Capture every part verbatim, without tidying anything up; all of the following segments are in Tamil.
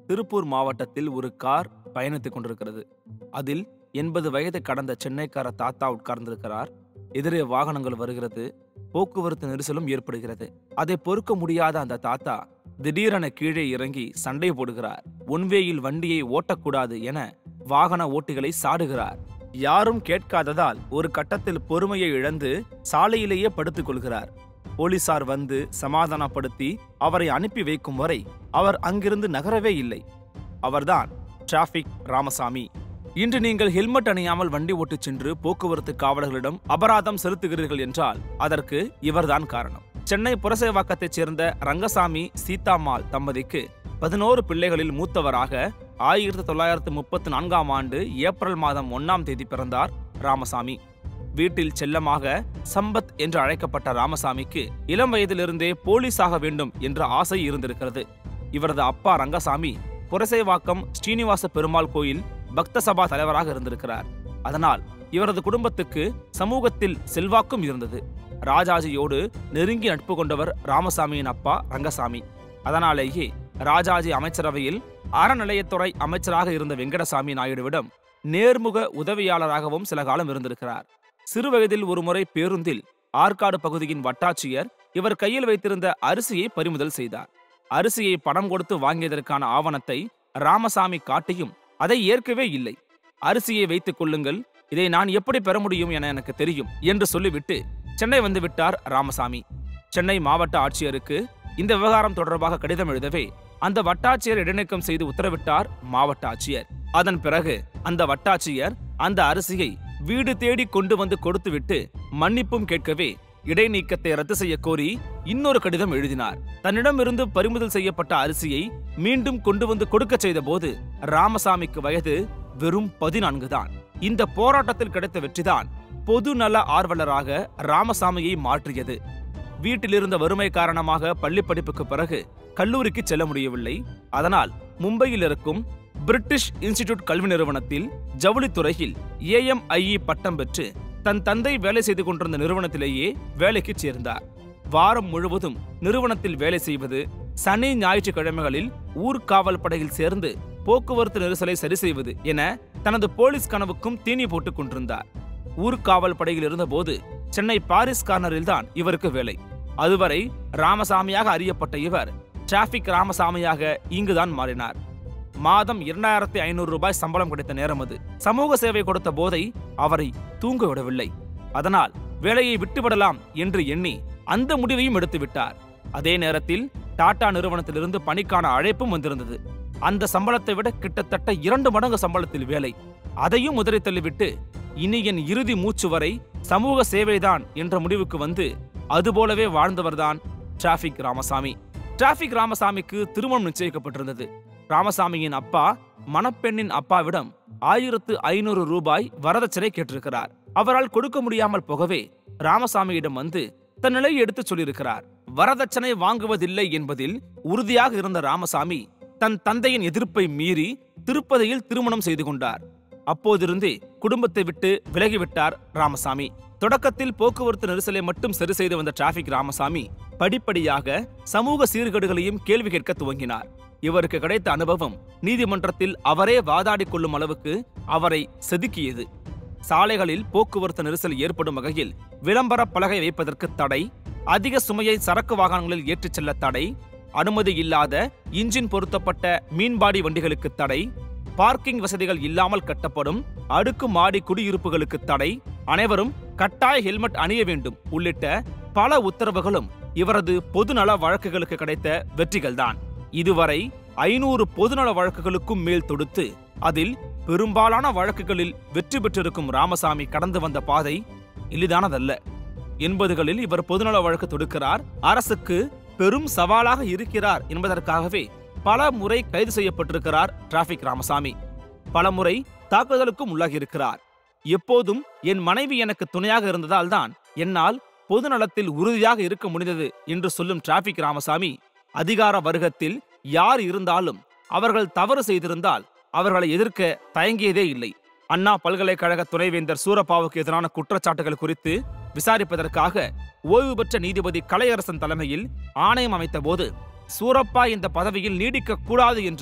திருப்பூர் மாவட்டத்தில் ஒரு கார் பயணித்துக் கொண்டிருக்கிறது. அதில் எண்பது வயது கடந்த சென்னைக்கார தாத்தா உட்கார்ந்திருக்கிறார். எதிரே வாகனங்கள் வருகிறது. போக்குவரத்து நெரிசலும் ஏற்படுகிறது. அதை பொறுக்க முடியாத அந்த தாத்தா திடீரென கீழே இறங்கி சண்டை போடுகிறார். ஒன்வேயில் வண்டியை ஓட்டக்கூடாது என வாகன ஓட்டிகளை சாடுகிறார். யாரும் கேட்காததால் ஒரு கட்டத்தில் பொறுமையை இழந்து சாலையிலேயே படுத்துக் கொள்கிறார். போலீசார் வந்து சமாதானப்படுத்தி அவரை அனுப்பி வைக்கும் வரை அவர் அங்கிருந்து நகரவே இல்லை. அவர்தான் டிராபிக் ராமசாமி. இன்று நீங்கள் ஹெல்மெட் அணியாமல் வண்டி ஓட்டிச் சென்று போக்குவரத்து காவலர்களிடம் அபராதம் செலுத்துகிறீர்கள் என்றால் அதற்கு இவர்தான் காரணம். சென்னை புரசைவாக்கத்தைச் சேர்ந்த ரங்கசாமி சீதாம்மாள் தம்பதிக்கு பதினோரு பிள்ளைகளில் மூத்தவராக ஆயிரத்தி தொள்ளாயிரத்து முப்பத்தி நான்காம் ஆண்டு ஏப்ரல் மாதம் ஒன்னாம் தேதி பிறந்தார் ராமசாமி. வீட்டில் செல்லமாக சம்பத் என்று அழைக்கப்பட்ட ராமசாமிக்கு இளம் வயதிலிருந்தே போலீஸ் ஆக வேண்டும் என்ற ஆசை இருந்திருக்கிறது. இவரது அப்பா ரங்கசாமி புரசைவாக்கம் ஸ்ரீனிவாச பெருமாள் கோயில் பக்த சபா தலைவராக இருந்திருக்கிறார். அதனால் இவரது குடும்பத்துக்கு சமூகத்தில் செல்வாக்கும் இருந்தது. ராஜாஜியோடு நெருங்கி நட்பு கொண்டவர் ராமசாமியின் அப்பா ரங்கசாமி. அதனாலேயே ராஜாஜி அமைச்சரவையில் அறநிலையத்துறை அமைச்சராக இருந்த வெங்கடசாமி நாயுடுவிடம் நேர்முக உதவியாளராகவும் சில காலம் இருந்திருக்கிறார். சிறுவயதில் ஒருமுறை பேருந்தில் ஆற்காடு பகுதியின் வட்டாட்சியர் இவர் கையில் வைத்திருந்த அரிசியை பறிமுதல் செய்தார். அரிசியை பணம் கொடுத்து வாங்கியதற்கான ஆவணத்தை ராமசாமி காட்டியும் அதை ஏற்கவே இல்லை. அரிசியை வைத்துக் கொள்ளுங்கள், இதை நான் எப்படி பெற முடியும் என எனக்கு தெரியும் என்று சொல்லிவிட்டு சென்னை வந்துவிட்டார் ராமசாமி. சென்னை மாவட்ட ஆட்சியருக்கு இந்த விவகாரம் தொடர்பாக கடிதம் எழுதவே அந்த வட்டாட்சியர் இடைநீக்கம் செய்து உத்தரவிட்டார் மாவட்ட ஆட்சியர். அதன் பிறகு அந்த வட்டாட்சியர் அந்த அரிசியை வீடு தேடி கொண்டு வந்து கொடுத்துவிட்டு மன்னிப்பும் கேட்கவே இடைநீக்கத்தை ரத்து செய்ய கோரி இன்னொரு கடிதம் எழுதினார். தன்னிடமிருந்து பறிமுதல் செய்யப்பட்ட அரிசியை மீண்டும் கொண்டு வந்து கொடுக்க செய்த போது ராமசாமிக்கு வயது வெறும் பதினான்கு தான். இந்த போராட்டத்தில் கிடைத்த வெற்றிதான் பொது நல ஆர்வலராக ராமசாமியை மாற்றியது. வீட்டிலிருந்த வறுமை காரணமாக பள்ளி படிப்புக்கு பிறகு கல்லூரிக்கு செல்ல முடியவில்லை. அதனால் மும்பையில் இருக்கும் பிரிட்டிஷ் இன்ஸ்டிடியூட் கல்வி நிறுவனத்தில் ஜவுளித்துறையில் ஏ எம் ஐ இ பட்டம் பெற்று தன் தந்தை வேலை செய்து கொண்டிருந்த நிறுவனத்திலேயே வேலைக்கு சேர்ந்தார். வாரம் முழுவதும் நிறுவனத்தில் வேலை செய்வது, சனி ஞாயிற்றுக்கிழமைகளில் ஊர்காவல் படையில் சேர்ந்து போக்குவரத்து நெரிசலை சரி செய்வது என தனது போலீஸ் கனவுக்கும் தீனி போட்டுக் கொண்டிருந்தார். ஊர்காவல் படையில் இருந்தபோது சென்னை பாரிஸ் கார்னரில் தான் இவருக்கு வேலை. அதுவரை ராமசாமியாக அறியப்பட்ட இவர் டிராபிக் ராமசாமியாக இங்குதான் மாறினார். மாதம் இரண்டாயிரத்தி ஐநூறு ரூபாய் சம்பளம் கிடைத்த நேரம் அது. சமூக சேவை கொடுத்த போதை அவரை தூங்க விடவில்லை. அதனால் வேலையை விட்டுவிடலாம் என்று எண்ணி அந்த முடிவையும் எடுத்துவிட்டார். அதே நேரத்தில் டாடா நிறுவனத்திலிருந்து பணிக்கான அழைப்பும் வந்திருந்தது. அந்த சம்பளத்தை விட கிட்டத்தட்ட இரண்டு மடங்கு சம்பளத்தில் வேலை. அதையும் உதறி தள்ளிவிட்டு இனி என் இறுதி மூச்சு வரை சமூக சேவைதான் என்ற முடிவுக்கு வந்து அதுபோலவே வாழ்ந்தவர்தான் டிராபிக் ராமசாமி. டிராபிக் ராமசாமிக்கு திருமணம் நிச்சயிக்கப்பட்டிருந்தது. ராமசாமியின் அப்பா மணப்பெண்ணின் அப்பாவிடம் ஆயிரத்து ஐநூறு ரூபாய் வரதட்சணை கேட்டிருக்கிறார். அவரால் கொடுக்க முடியாமல் போகவே ராமசாமியிடம் வந்து தன் நிலையை எடுத்துச் சொல்லியிருக்கிறார். வரதட்சணை வாங்குவதில்லை என்பதில் உறுதியாக இருந்த ராமசாமி தன் தந்தையின் எதிர்ப்பை மீறி திருப்பதியில் திருமணம் செய்து கொண்டார். அப்போதிருந்தே குடும்பத்தை விட்டு விலகிவிட்டார் ராமசாமி. தொடக்கத்தில் போக்குவரத்து நெரிசலை மட்டும் சரி செய்து வந்த டிராபிக் ராமசாமி படிப்படியாக சமூக சீர்கேடுகளையும் கேள்வி கேட்க துவங்கினார். இவருக்கு கிடைத்த அனுபவம் நீதிமன்றத்தில் அவரே வாதாடி கொள்ளும் அளவுக்கு அவரை செதுக்கியது. சாலைகளில் போக்குவரத்து நெரிசல் ஏற்படும் வகையில் விளம்பர பலகை வைப்பதற்கு தடை, அதிக சுமையை சரக்கு வாகனங்களில் ஏற்றிச் செல்ல தடை, அனுமதி இல்லாத இன்ஜின் பொருத்தப்பட்ட மீன்பாடி வண்டிகளுக்கு தடை, பார்க்கிங் வசதிகள் இல்லாமல் கட்டப்படும் அடுக்குமாடி குடியிருப்புகளுக்கு தடை, அனைவரும் கட்டாய ஹெல்மெட் அணிய வேண்டும் உள்ளிட்ட பல உத்தரவுகளும் இவரது பொதுநல வழக்குகளுக்கு கிடைத்த வெற்றிகள்தான். இதுவரை ஐநூறு பொதுநல வழக்குகளுக்கும் மேல் தொடுத்து அதில் பெரும்பாலான வழக்குகளில் வெற்றி பெற்றிருக்கும் ராமசாமி கடந்து வந்த பாதை எளிதானதல்ல. எண்பதுகளில் இவர் பொதுநல வழக்கு தொடுக்கிறார். அரசுக்கு பெரும் சவாலாக இருக்கிறார் என்பதற்காகவே பல முறை கைது செய்யப்பட்டிருக்கிறார் டிராபிக் ராமசாமி. பல முறை தாக்குதலுக்கும் உள்ளாகியிருக்கிறார். எப்போதும் என் மனைவி எனக்கு துணையாக இருந்ததால் தான் என்னால் பொதுநலத்தில் உறுதியாக இருக்க முடிந்தது என்று சொல்லும் டிராபிக் ராமசாமி அதிகார வர்க்கத்தில் யார் இருந்தாலும் அவர்கள் தவறு செய்திருந்தால் அவர்களை எதிர்க்க தயங்கியதே இல்லை. அண்ணா பல்கலைக்கழக துணைவேந்தர் சூரப்பாவுக்கு எதிரான குற்றச்சாட்டுகள் குறித்து விசாரிப்பதற்காக ஓய்வு பெற்ற நீதிபதி கலையரசன் தலைமையில் ஆணையம் அமைத்த போது சூரப்பா இந்த பதவியில் நீடிக்க கூடாது என்று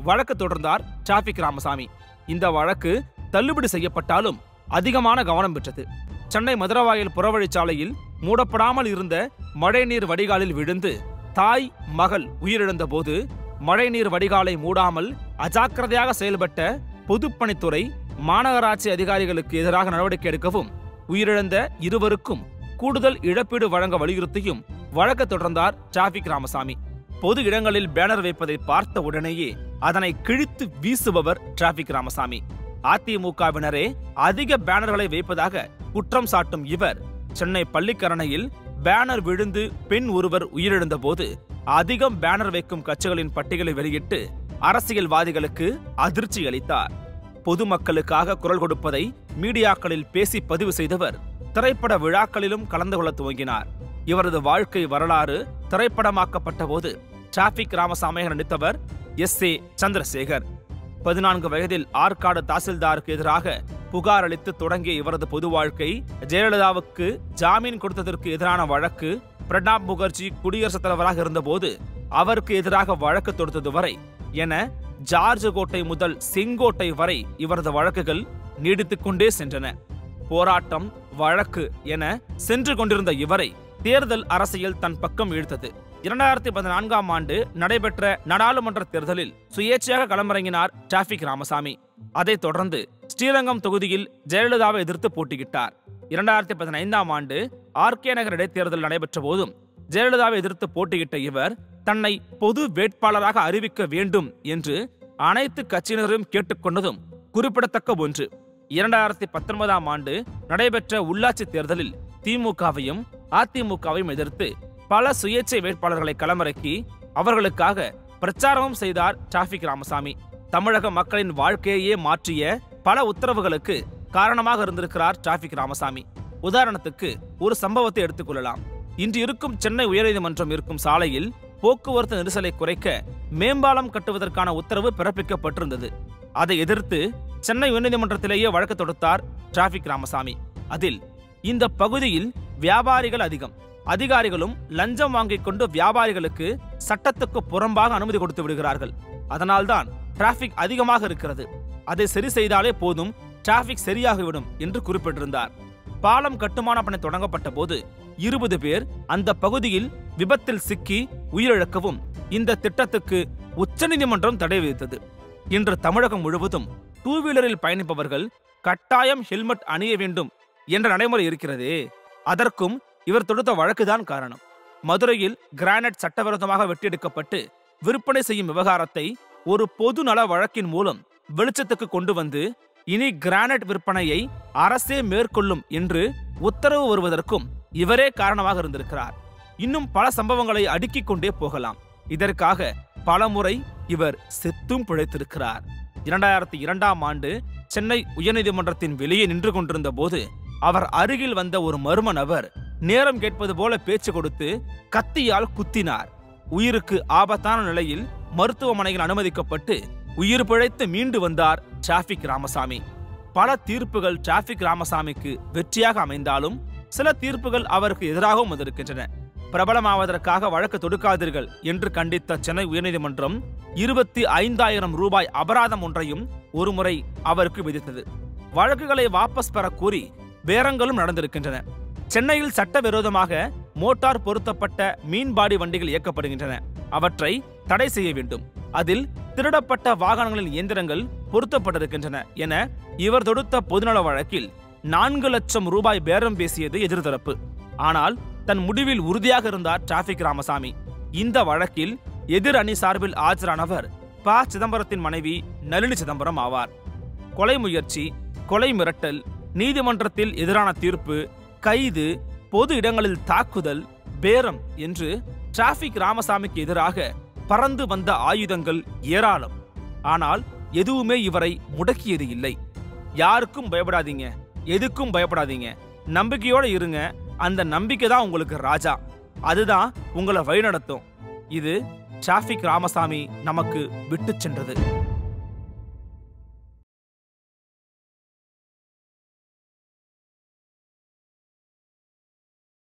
வழக்கு தொடர்ந்தார் டிராபிக் ராமசாமி. இந்த வழக்கு தள்ளுபடி செய்யப்பட்டாலும் அதிகமான கவனம் பெற்றது. சென்னை மதுரவாயல் புறவழிச்சாலையில் மூடப்படாமல் இருந்த மழைநீர் வடிகாலில் விழுந்து தாய் மகள் உயிரிழந்த போது மழைநீர் வடிகாலை மூடாமல் அஜாக்கிரதையாக செயல்பட்ட பொதுப்பணித்துறை மாநகராட்சி அதிகாரிகளுக்கு எதிராக நடவடிக்கை எடுக்கவும் உயிரிழந்த இருவருக்கும் கூடுதல் இழப்பீடு வழங்க வலியுறுத்தியும் வழக்கு தொடர்ந்தார் டிராபிக் ராமசாமி. பொது இடங்களில் பேனர் வைப்பதை பார்த்த உடனேயே அதனை கிழித்து வீசுபவர் டிராபிக் ராமசாமி. அதிமுகவினரே அதிக பேனர்களை வைப்பதாக குற்றம் சாட்டும் இவர் சென்னை பள்ளிக்கரணையில் பேனர் விழுந்து பெண் ஒருவர் உயிரிழந்த போது அதிகம் பேனர் வைக்கும் கட்சிகளின் பட்டியலை வெளியிட்டு அரசியல்வாதிகளுக்கு அதிர்ச்சி அளித்தார். பொதுமக்களுக்காக குரல் கொடுப்பதை மீடியாக்களில் பேசி பதிவு செய்தவர் திரைப்பட விழாக்களிலும் கலந்து கொள்ள துவங்கினார். இவரது வாழ்க்கை வரலாறு திரைப்படமாக்கப்பட்ட போது டிராபிக் ராமசாமியாக நடித்தவர் எஸ் ஏ சந்திரசேகர். பதினான்கு வயதில் ஆற்காடு தாசில்தாருக்கு எதிராக புகார் அளித்து தொடங்கிய இவரது பொது வாழ்க்கை ஜெயலலிதாவுக்கு ஜாமீன் கொடுத்ததற்கு எதிரான வழக்கு, பிரணாப் முகர்ஜி குடியரசுத் தலைவராக இருந்தபோது அவருக்கு எதிராக வழக்கு தொடுத்தது வரை என ஜார்ஜ் கோட்டை முதல் செங்கோட்டை வரை இவரது வழக்குகள் நீடித்துக் கொண்டே சென்றன. போராட்டம், வழக்கு என சென்று கொண்டிருந்த இவரை தேர்தல் அரசியல் தன் பக்கம் இழுத்தது. இரண்டாயிரத்தி பதினான்காம் ஆண்டு நடைபெற்ற நாடாளுமன்ற தேர்தலில் சுயேட்சையாக களமிறங்கினார் டிராபிக் ராமசாமி. அதைத் தொடர்ந்து ஸ்ரீரங்கம் தொகுதியில் ஜெயலலிதாவை எதிர்த்து போட்டியிட்டார். இரண்டாயிரத்தி பதினைந்தாம் ஆண்டு ஆர் கே நகர் இடைத்தேர்தல் நடைபெற்ற போதும் ஜெயலலிதாவை எதிர்த்து போட்டியிட்ட இவர் தன்னை பொது வேட்பாளராக அறிவிக்க வேண்டும் என்று அனைத்து கட்சியினரும் கேட்டுக்கொண்டதும் குறிப்பிடத்தக்க ஒன்று. இரண்டாயிரத்தி பத்தொன்பதாம் ஆண்டு நடைபெற்ற உள்ளாட்சி தேர்தலில் திமுகவையும் அதிமுகவையும் எதிர்த்து பல சுயேட்சை வேட்பாளர்களை களமிறக்கி அவர்களுக்காக பிரச்சாரமும் செய்தார் டிராபிக் ராமசாமி. தமிழக மக்களின் வாழ்க்கையே மாற்றிய பல உத்தரவுகளுக்கு காரணமாக இருந்திருக்கிறார் டிராபிக் ராமசாமி. உதாரணத்துக்கு ஒரு சம்பவத்தை எடுத்துக்கொள்ளலாம். இன்று இருக்கும் சென்னை உயர்நீதிமன்றம் இருக்கும் சாலையில் போக்குவரத்து நெரிசலை குறைக்க மேம்பாலம் கட்டுவதற்கான உத்தரவு பிறப்பிக்கப்பட்டிருந்தது. அதை எதிர்த்து சென்னை உயர்நீதிமன்றத்திலேயே வழக்கு தொடுத்தார் டிராபிக் ராமசாமி. அதில் இந்த பகுதியில் வியாபாரிகள் அதிகம், அதிகாரிகளும் லஞ்சம் வாங்கிக் கொண்டு வியாபாரிகளுக்கு சட்டத்துக்கு புறம்பாக அனுமதி கொடுத்து விடுகிறார்கள், அதனால்தான் டிராபிக் அதிகமாக இருக்கிறது, அதை சரி செய்தாலே போதும், டிராபிக் சரியாகிவிடும் என்று குறிப்பிட்டிருந்தார். பாலம் கட்டுமான பணி தொடங்கப்பட்ட போது இருபது பேர் அந்த பகுதியில் விபத்தில் சிக்கி உயிரிழக்கவும் இந்த திட்டத்துக்கு உச்சநீதிமன்றம் தடை விதித்தது. இன்று தமிழகம் முழுவதும் டூ வீலரில் பயணிப்பவர்கள் கட்டாயம் ஹெல்மெட் அணிய வேண்டும் என்ற நடைமுறை இருக்கிறதே, அதற்கும் இவர் தொடுத்த வழக்குதான் காரணம். மதுரையில் கிரானைட் சட்டவிரோதமாக வெட்டியெடுக்கப்பட்டு விற்பனை செய்யும் விவகாரத்தை ஒரு பொது நல வழக்கின் மூலம் வெளிச்சத்துக்கு கொண்டு வந்து இனி கிரானைட் விற்பனையை அரசே மேற்கொள்ளும் என்று உத்தரவு வருவதற்கும் இவரே காரணமாக இருந்திருக்கிறார். இன்னும் பல சம்பவங்களை அடுக்கிக் கொண்டே போகலாம். இதற்காக பலமுறை இவர் செத்தும் பிழைத்திருக்கிறார். இரண்டாயிரத்தி இரண்டாம் ஆண்டு சென்னை உயர்நீதிமன்றத்தின் வெளியே நின்று கொண்டிருந்த போது அவர் அருகில் வந்த ஒரு மர்ம நபர் நேரம் கேட்பது போல பேச்சு கொடுத்து கத்தியால் குத்தினார். உயிருக்கு ஆபத்தான நிலையில் மருத்துவமனையில் அனுமதிக்கப்பட்டு உயிர் பிழைத்து மீண்டு வந்தார் டிராபிக் ராமசாமி. பல தீர்ப்புகள் டிராபிக் ராமசாமிக்கு வெற்றியாக அமைந்தாலும் சில தீர்ப்புகள் அவருக்கு எதிராகவும் வந்திருக்கின்றன. பிரபலமாவதற்காக வழக்கு தொடுக்காதீர்கள் என்று கண்டித்த சென்னை உயர்நீதிமன்றம் இருபத்தி ஐந்தாயிரம் ரூபாய் அபராதம் ஒன்றையும் ஒருமுறை அவருக்கு விதித்தது. வழக்குகளை வாபஸ் பெற கூறி பேரங்களும் நடந்திருக்கின்றன. சென்னையில் சட்டவிரோதமாக மோட்டார் பொருத்தப்பட்ட மீன்பாடி வண்டிகள் இயக்கப்படுகின்றன, அவற்றை தடை செய்ய வேண்டும், அதில் திருடப்பட்ட வாகனங்களின் இயந்திரங்கள் பொருத்தப்பட்டிருக்கின்றன என இவர் தொடுத்த பொதுநல வழக்கில் நான்கு லட்சம் ரூபாய் பேரம் பேசியது எதிர்த்தரப்பு. ஆனால் தன் முடிவில் உறுதியாக இருந்தார் டிராபிக் ராமசாமி. இந்த வழக்கில் எதிர் அணி சார்பில் ஆஜரானவர் ப சிதம்பரத்தின் மனைவி நளினி சிதம்பரம் ஆவார். கொலை முயற்சி, கொலை மிரட்டல், நீதிமன்றத்தில் எதிரான தீர்ப்பு, கைது, பொது இடங்களில் தாக்குதல், பேரம் என்று டிராபிக் ராமசாமிக்கு எதிராக பறந்து வந்த ஆயுதங்கள் ஏராளம். ஆனால் எதுவுமே இவரை முடக்கியது இல்லை. யாருக்கும் பயப்படாதீங்க, எதுக்கும் பயப்படாதீங்க, நம்பிக்கையோட இருங்க, அந்த நம்பிக்கை தான் உங்களுக்கு ராஜா, அதுதான் உங்களை வழிநடத்தும். இது டிராபிக் ராமசாமி நமக்கு விட்டு சென்றது.